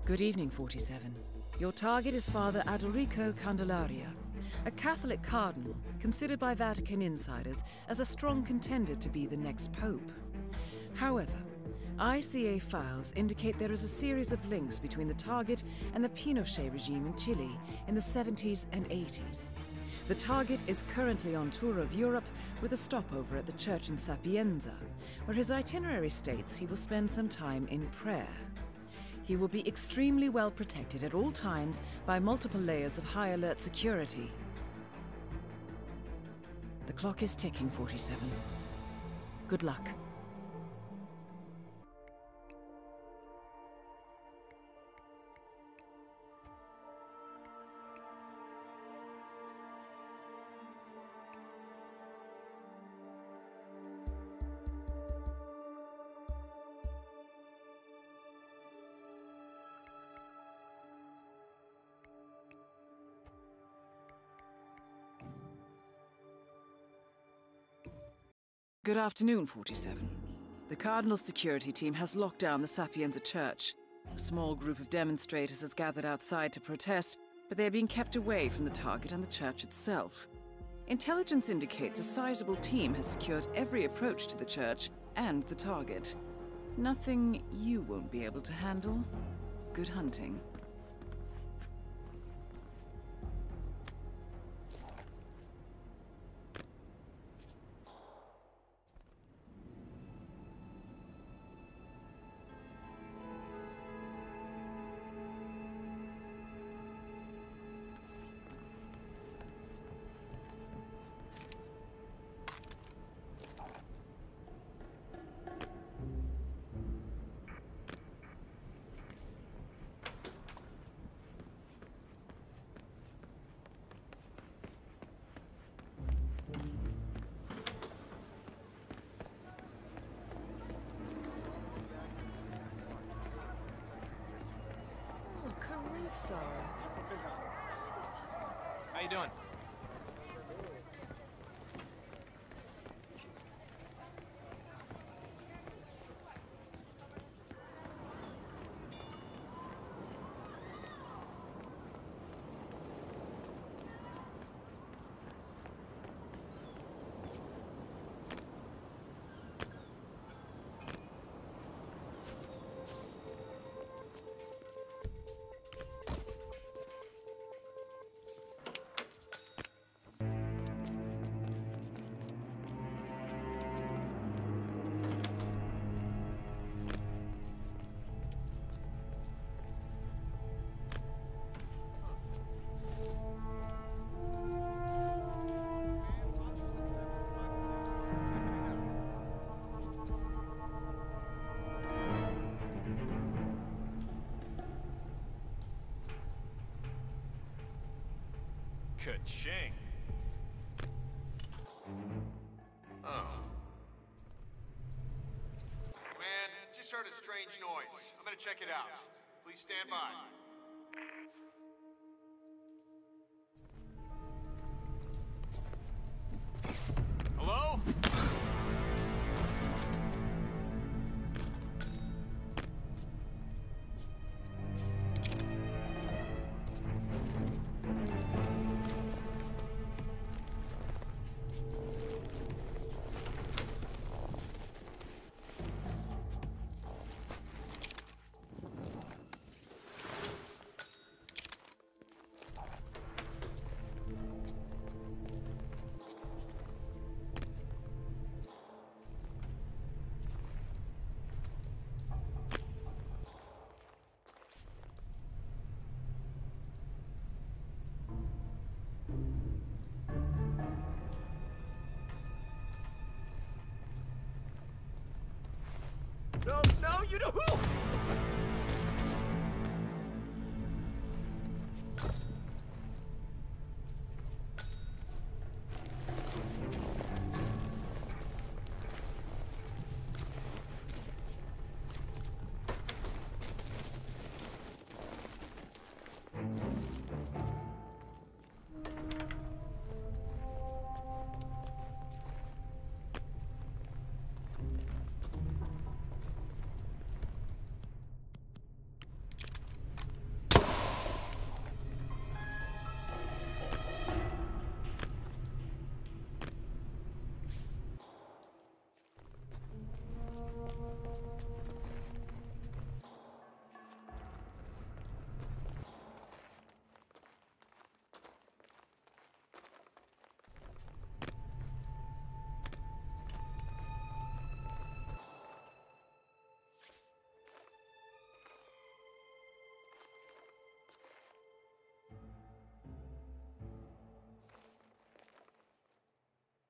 Good evening, 47. Your target is Father Adalrico Candelaria, a Catholic cardinal considered by Vatican insiders as a strong contender to be the next pope. However, ICA files indicate there is a series of links between the target and the Pinochet regime in Chile in the 70s and 80s. The target is currently on tour of Europe with a stopover at the church in Sapienza, where his itinerary states he will spend some time in prayer. He will be extremely well protected at all times by multiple layers of high alert security. The clock is ticking, 47. Good luck. Good afternoon, 47. The Cardinal's security team has locked down the Sapienza Church. A small group of demonstrators has gathered outside to protest, but they are being kept away from the target and the church itself. Intelligence indicates a sizable team has secured every approach to the church and the target. Nothing you won't be able to handle. Good hunting. How you doing? Ka-ching! Oh. Command, just heard a strange noise. I'm gonna check it out. Please stand by. Hello? No, you know who?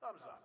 Thumbs up.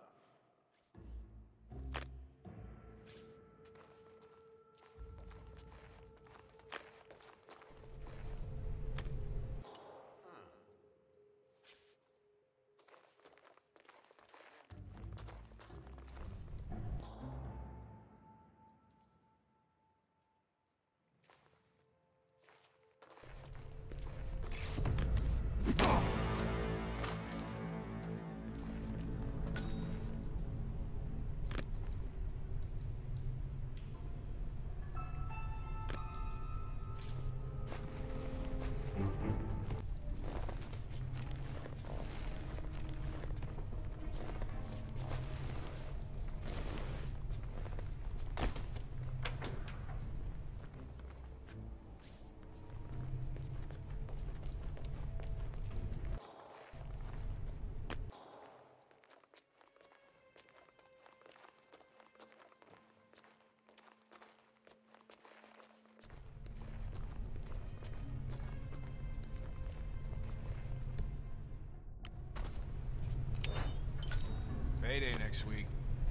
Payday next week.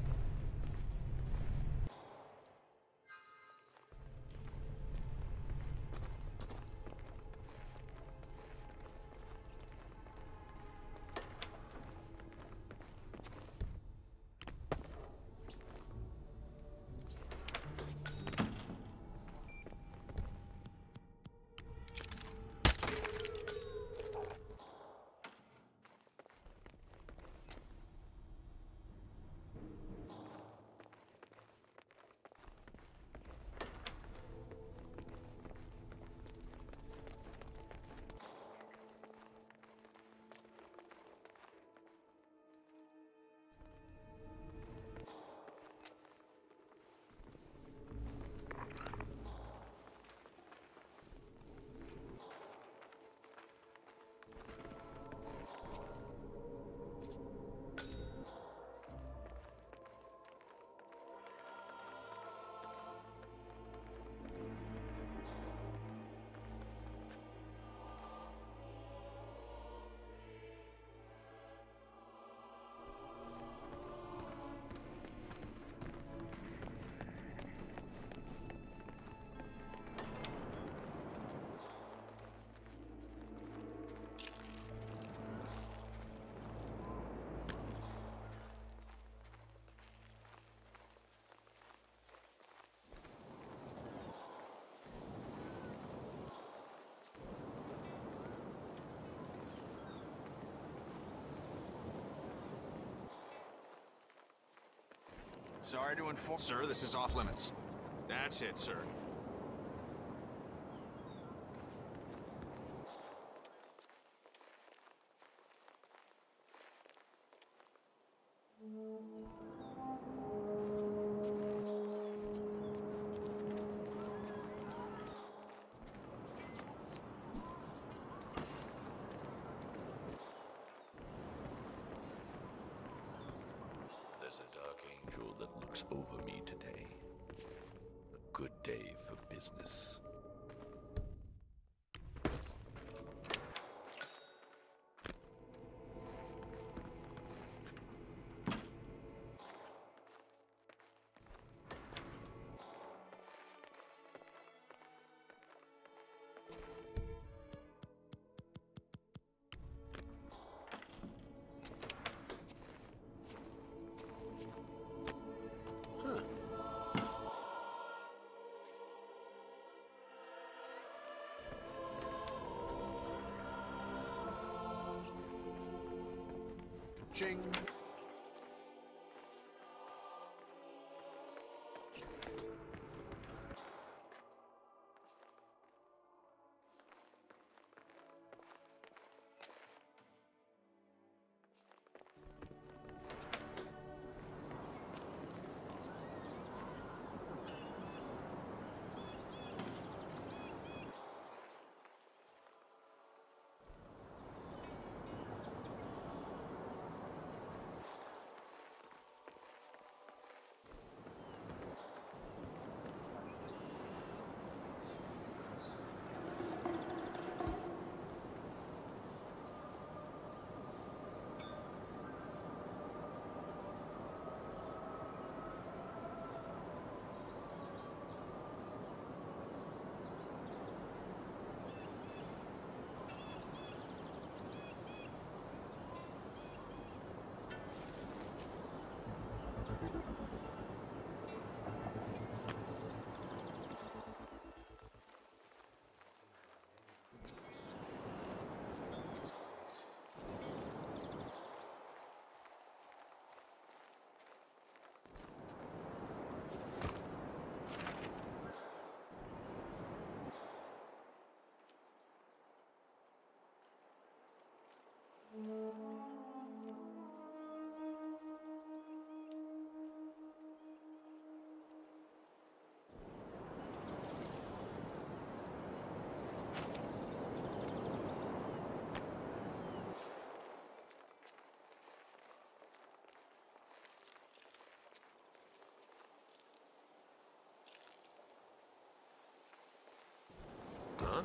Sorry to inform. Sir, this is off limits. That's it, sir. There's a dark angel that looks over me today. A good day for business. Ching. Huh?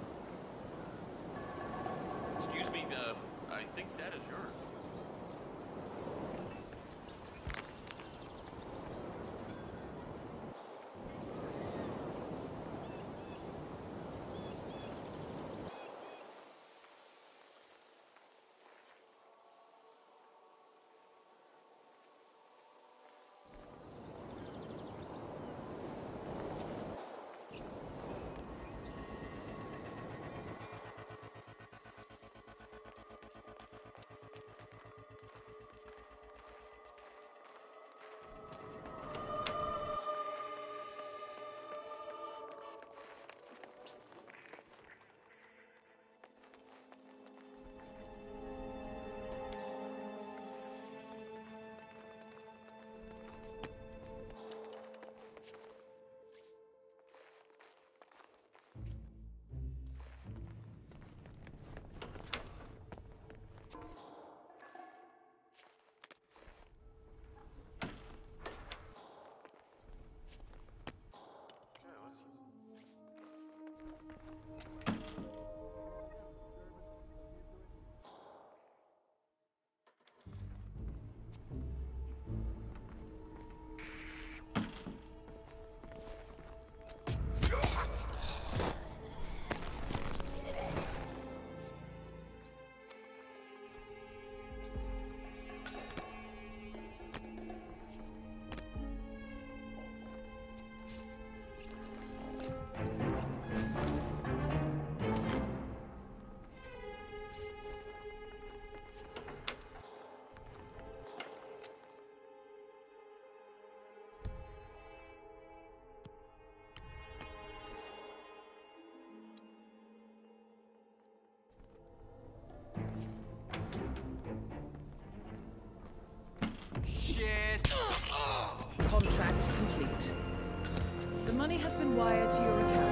Excuse me, I think that is yours. Contract complete. The money has been wired to your account.